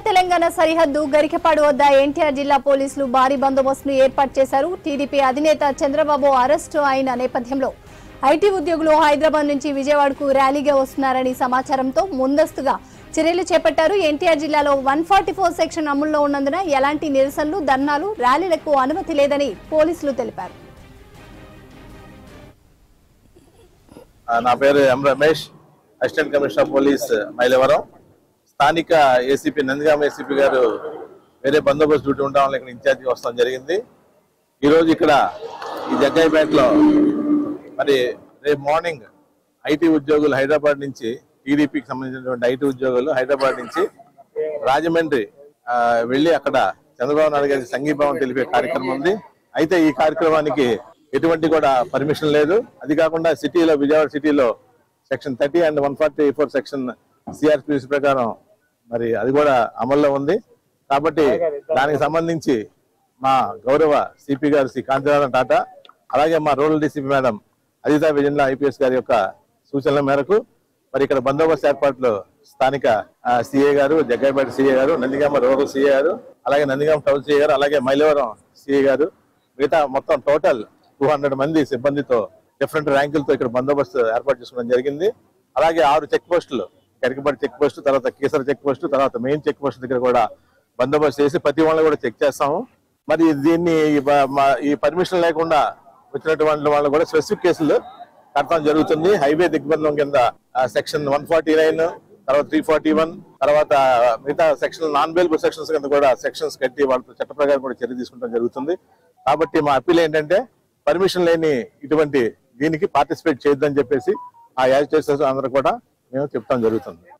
తెలంగాణ సరిహద్దు గరికపాడు వద్ద ఎన్టీఆర్ జిల్లా పోలీసులు భారీ బందోబస్తును ఏర్పాటు చేశారు. టీడీపీ అధినేత చంద్రబాబు అరెస్టు అయిన నేపథ్యంలో ఐటీ ఉద్యోగులు హైదరాబాద్ నుంచి విజయవాడకు ర్యాలీగా వస్తున్నారని సమాచారంతో ముందస్తుగా చర్యలు చేపట్టారు. ఎన్టీఆర్ జిల్లాలో 144 సెక్షన్ అమల్లో ఉన్నందున ఎలాంటి నిరసనలు, ధర్నాలు, ర్యాలీలకు అనుమతి లేదని పోలీసులు తెలిపారు. నా పేరు M Ramesh, assistant commissioner police Mylavaram. స్థానిక ఏసీపీ నందిగామ ఏసీపీ గారు వేరే బందోబస్తు డ్యూటీ ఉండడం వల్ల ఇక్కడ ఇన్ఛార్జిగా వస్తాం జరిగింది. ఈరోజు ఇక్కడ ఈ జగ్గాయిపేటలో మరి రేపు మార్నింగ్ ఐటీ ఉద్యోగులు హైదరాబాద్ నుంచి, టీడీపీకి సంబంధించినటువంటి ఐటీ ఉద్యోగులు హైదరాబాద్ నుంచి రాజమండ్రి వెళ్ళి అక్కడ చంద్రబాబు నాయుడు గారికి సంఘీభావం తెలిపే కార్యక్రమం ఉంది. అయితే ఈ కార్యక్రమానికి ఎటువంటి కూడా పర్మిషన్ లేదు. అది కాకుండా సిటీలో, విజయవాడ సిటీలో సెక్షన్ 30 అండ్ 144 సెక్షన్ సిఆర్పిసి ప్రకారం మరి అది కూడా అమల్లో ఉంది. కాబట్టి దానికి సంబంధించి మా గౌరవ సిపి గారు శ్రీ కాంతినారాయణ టాటా, అలాగే మా రూరల్ డీసీపీ మేడం అదితా విజయన్ల ఐపీఎస్ గారి యొక్క సూచనల మేరకు మరి ఇక్కడ బందోబస్తు ఏర్పాట్లు స్థానిక సిఏ గారు, జగ్గాయిపేట సిఏ గారు, నందిగామ రూరల్ సిఏ గారు, అలాగే నందిగామ టౌన్ సిఏ గారు, అలాగే మైలవరం సిఏ గారు, మిగతా మొత్తం టోటల్ 200 మంది సిబ్బందితో డిఫరెంట్ ర్యాంకులతో ఇక్కడ బందోబస్తు ఏర్పాటు చేసుకోవడం జరిగింది. అలాగే 6 చెక్ పోస్టులు, కరికపాటి చెక్ పోస్ట్, తర్వాత కేసర చెక్ పోస్ట్, తర్వాత మెయిన్ చెక్ పోస్ట్ దగ్గర కూడా బందోబస్తు చేసి ప్రతి వాళ్ళని కూడా చెక్ చేస్తాము. మరి దీన్ని ఈ పర్మిషన్ లేకుండా వచ్చినటువంటి వాళ్ళు కూడా స్పెసిఫిక్ కేసులు కట్టడం జరుగుతుంది. హైవే దిగ్బంధం కింద సెక్షన్ 149, తర్వాత 341, తర్వాత మిగతా సెక్షన్ నాన్ బెయిలబుల్ సెక్షన్స్ కింద కూడా సెక్షన్స్ కట్టి వాళ్ళతో చట్ట ప్రకారం కూడా చర్య తీసుకుంటాం జరుగుతుంది. కాబట్టి మా అప్పీల్ ఏంటంటే పర్మిషన్ లేని ఇటువంటి దీనికి పార్టిసిపేట్ చేయొద్దని చెప్పేసి ఆ యాజిటేటర్స్ అందరూ కూడా మేము చెప్తాం జరుగుతుంది.